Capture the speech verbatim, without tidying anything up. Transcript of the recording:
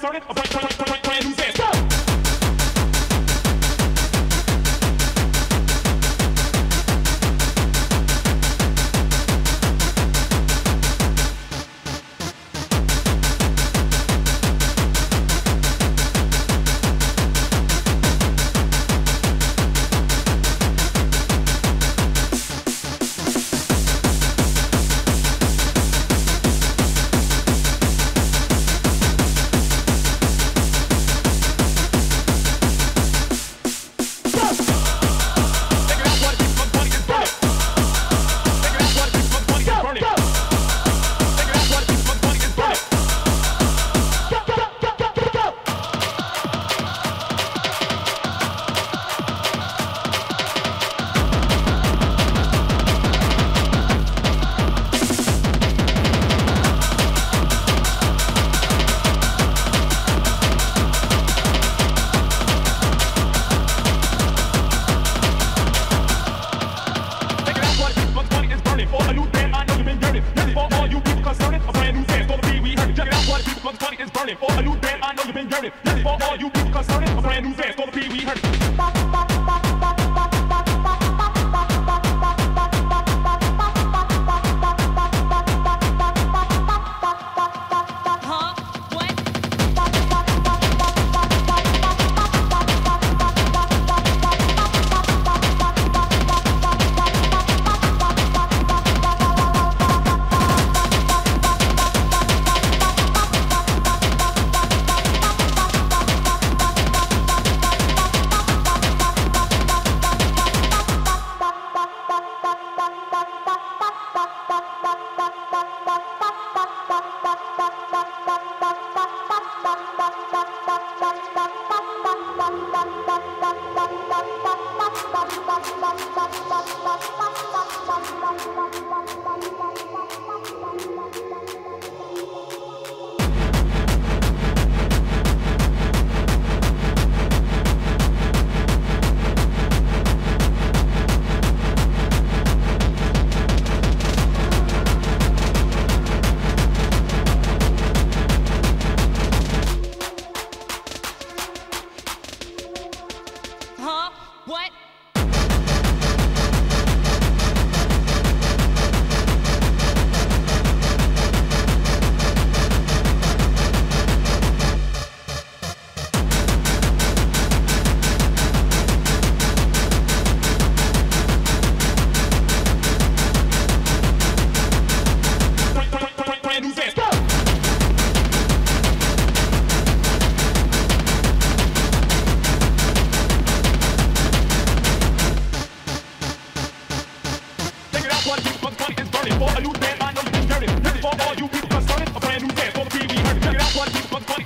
concerted, a brand, brand, brand, brand new dance. Go! For a new band, I know you've been yearning. This is for all you people concerning. A brand new dance, gonna be we heard it. Huh? What? Brand new dance, go! What you fuck funny is burning for a new band, I know you've been yearning. This is for all you people concerning, a brand new dance, gonna be we heard it. Check it out, what you fuck funny